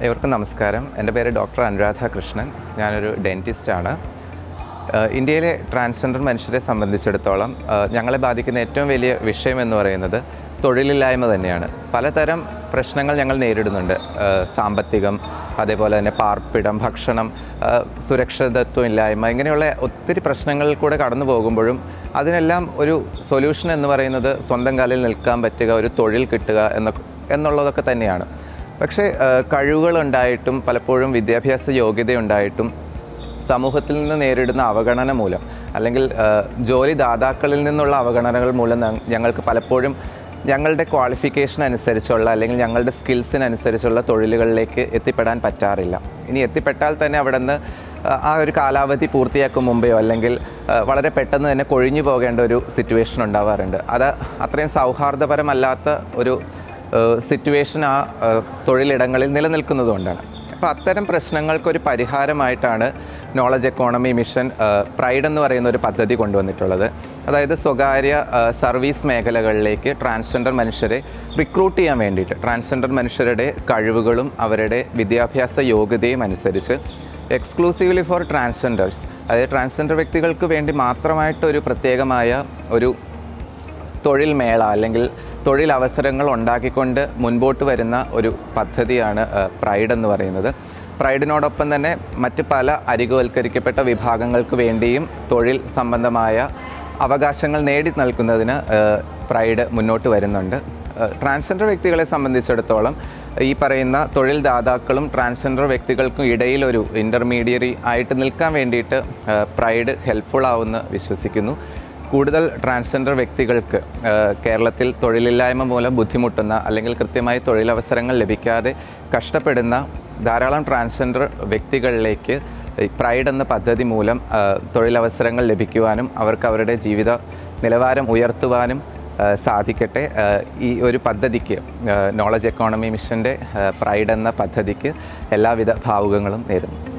ഏവർക്കും നമസ്കാരം. എൻ്റെ പേര് ഡോക്ടർ അനുരാധ കൃഷ്ണൻ. ഞാനൊരു ഡെൻറ്റിസ്റ്റാണ്. ഇന്ത്യയിലെ ട്രാൻസ്ജെൻഡർ മനുഷ്യരെ സംബന്ധിച്ചിടത്തോളം ഞങ്ങളെ ബാധിക്കുന്ന ഏറ്റവും വലിയ വിഷയം എന്ന് പറയുന്നത് തൊഴിലില്ലായ്മ തന്നെയാണ്. പലതരം പ്രശ്നങ്ങൾ ഞങ്ങൾ നേരിടുന്നുണ്ട്. സാമ്പത്തികം, അതേപോലെ തന്നെ പാർപ്പിടം, ഭക്ഷണം, സുരക്ഷിതത്വം ഇല്ലായ്മ, ഇങ്ങനെയുള്ള ഒത്തിരി പ്രശ്നങ്ങളിൽ കൂടെ കടന്നു പോകുമ്പോഴും അതിനെല്ലാം ഒരു സൊല്യൂഷൻ എന്ന് പറയുന്നത് സ്വന്തം കാലിൽ നിൽക്കാൻ പറ്റുക, ഒരു തൊഴിൽ കിട്ടുക എന്നുള്ളതൊക്കെ തന്നെയാണ്. പക്ഷേ കഴിവുകളുണ്ടായിട്ടും പലപ്പോഴും വിദ്യാഭ്യാസ യോഗ്യതയുണ്ടായിട്ടും സമൂഹത്തിൽ നിന്ന് നേരിടുന്ന അവഗണന മൂലം, അല്ലെങ്കിൽ ജോലിദാതാക്കളിൽ നിന്നുള്ള അവഗണനകൾ മൂലം ഞങ്ങൾക്ക് പലപ്പോഴും ഞങ്ങളുടെ ക്വാളിഫിക്കേഷൻ അനുസരിച്ചുള്ള, അല്ലെങ്കിൽ ഞങ്ങളുടെ സ്കിൽസിനനുസരിച്ചുള്ള തൊഴിലുകളിലേക്ക് എത്തിപ്പെടാൻ പറ്റാറില്ല. ഇനി എത്തിപ്പെട്ടാൽ തന്നെ അവിടെ നിന്ന് ആ ഒരു കാലാവധി പൂർത്തിയാക്കും മുമ്പെയോ അല്ലെങ്കിൽ വളരെ പെട്ടെന്ന് തന്നെ കൊഴിഞ്ഞു പോകേണ്ട ഒരു സിറ്റുവേഷൻ ഉണ്ടാവാറുണ്ട്. അത് അത്രയും സൗഹാർദ്ദപരമല്ലാത്ത ഒരു സിറ്റുവേഷൻ ആ തൊഴിലിടങ്ങളിൽ നിലനിൽക്കുന്നതുകൊണ്ടാണ്. അപ്പോൾ അത്തരം പ്രശ്നങ്ങൾക്കൊരു പരിഹാരമായിട്ടാണ് നോളജ് എക്കോണമി മിഷൻ പ്രൈഡ് എന്ന് പറയുന്ന ഒരു പദ്ധതി കൊണ്ടുവന്നിട്ടുള്ളത്. അതായത് സ്വകാര്യ സർവീസ് മേഖലകളിലേക്ക് ട്രാൻസ്ജെൻഡർ മനുഷ്യരെ റിക്രൂട്ട് ചെയ്യാൻ വേണ്ടിയിട്ട്, ട്രാൻസ്ജെൻഡർ മനുഷ്യരുടെ കഴിവുകളും അവരുടെ വിദ്യാഭ്യാസ യോഗ്യതയും അനുസരിച്ച് എക്സ്ക്ലൂസീവ്ലി ഫോർ ട്രാൻസ്ജെൻഡേഴ്സ്, അതായത് ട്രാൻസ്ജെൻഡർ വ്യക്തികൾക്ക് വേണ്ടി മാത്രമായിട്ടൊരു പ്രത്യേകമായ ഒരു തൊഴിൽ മേള അല്ലെങ്കിൽ തൊഴിലവസരങ്ങൾ ഉണ്ടാക്കിക്കൊണ്ട് മുൻപോട്ട് വരുന്ന ഒരു പദ്ധതിയാണ് പ്രൈഡ് എന്ന് പറയുന്നത്. പ്രൈഡിനോടൊപ്പം തന്നെ മറ്റ് പല അരികുവൽക്കരിക്കപ്പെട്ട വിഭാഗങ്ങൾക്ക് വേണ്ടിയും തൊഴിൽ സംബന്ധമായ അവകാശങ്ങൾ നേടി നൽകുന്നതിന് പ്രൈഡ് മുന്നോട്ട് വരുന്നുണ്ട്. ട്രാൻസ്ജെൻഡർ വ്യക്തികളെ സംബന്ധിച്ചിടത്തോളം ഈ പറയുന്ന തൊഴിൽ ദാതാക്കളും ട്രാൻസ്ജെൻഡർ വ്യക്തികൾക്കും ഇടയിലൊരു ഇൻ്റർമീഡിയറി ആയിട്ട് നിൽക്കാൻ വേണ്ടിയിട്ട് പ്രൈഡ് ഹെൽപ്ഫുൾ ആവുമെന്ന് വിശ്വസിക്കുന്നു. കൂടുതൽ ട്രാൻസ്ജെൻഡർ വ്യക്തികൾക്ക് കേരളത്തിൽ തൊഴിലില്ലായ്മ മൂലം ബുദ്ധിമുട്ടുന്ന, അല്ലെങ്കിൽ കൃത്യമായി തൊഴിലവസരങ്ങൾ ലഭിക്കാതെ കഷ്ടപ്പെടുന്ന ധാരാളം ട്രാൻസ്ജെൻഡർ വ്യക്തികളിലേക്ക് പ്രൈഡ് എന്ന പദ്ധതി മൂലം തൊഴിലവസരങ്ങൾ ലഭിക്കുവാനും അവർക്ക് അവരുടെ ജീവിത നിലവാരം ഉയർത്തുവാനും സാധിക്കട്ടെ. ഈ ഒരു പദ്ധതിക്ക്, നോളജ് എക്കോണമി മിഷൻ്റെ പ്രൈഡ് എന്ന പദ്ധതിക്ക് എല്ലാവിധ ഭാവുകങ്ങളും നേരുന്നു.